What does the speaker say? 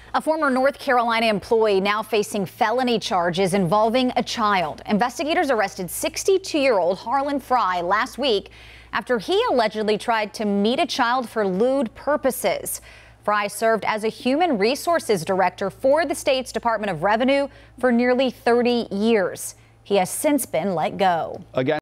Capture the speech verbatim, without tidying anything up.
A former North Carolina employee now facing felony charges involving a child. Investigators arrested sixty-two-year-old Harlan Frye last week after he allegedly tried to meet a child for lewd purposes. Frye served as a human resources director for the state's Department of Revenue for nearly thirty years. He has since been let go. Again.